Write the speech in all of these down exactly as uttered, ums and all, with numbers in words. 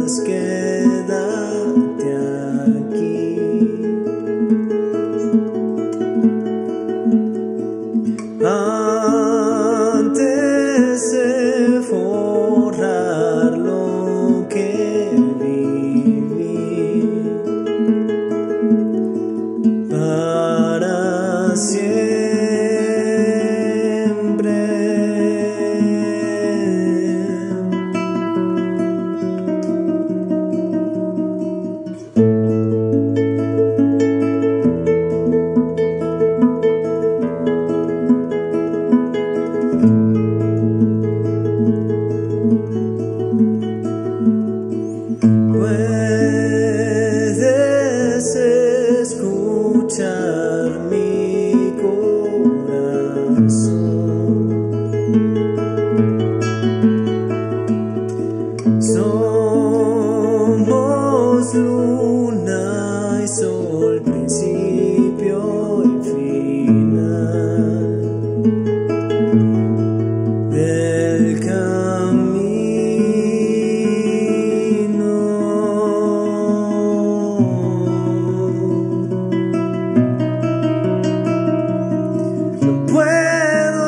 quieras quedarte aquí. Antes de forrar lo que viví, para siempre. Puedes escuchar mi corazón. Somos luna y sol, principio y final del camino. No puedo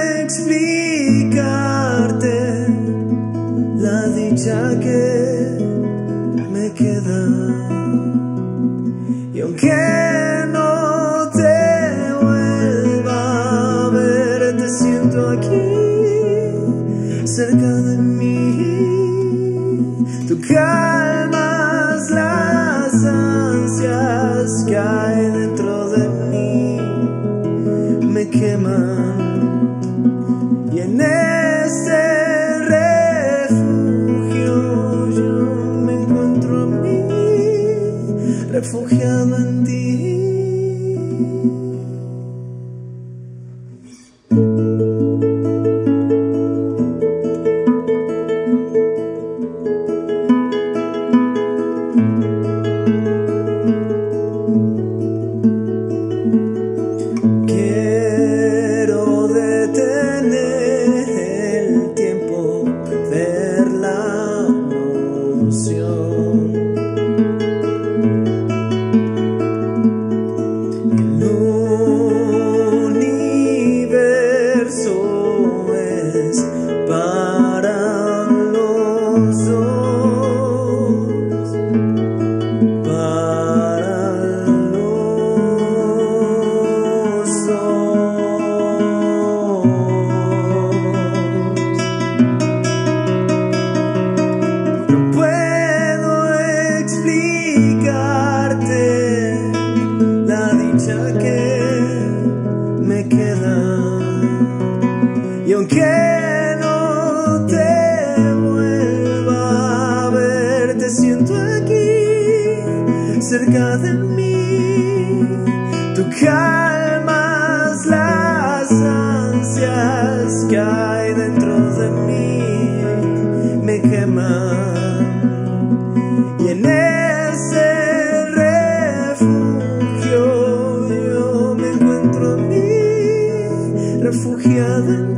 explicarte la dicha que me queda, y aunque no te vuelva a ver, te siento aquí cerca de mí. Tú calmas las ansias que hay dentro de mí, me queman, y en este refugio yo me encuentro a mí, refugiado en ti. Quiero detener el tiempo, ver la emoción. El universo es para los dos, para los dos. No puedo explicarte la dicha que me queda, y aunque no te vuelva a ver, te siento aquí cerca de mí. Tú calmas las ansias que hay dentro de mí, me queman, y en ese refugio yo me encuentro a mí, refugiada en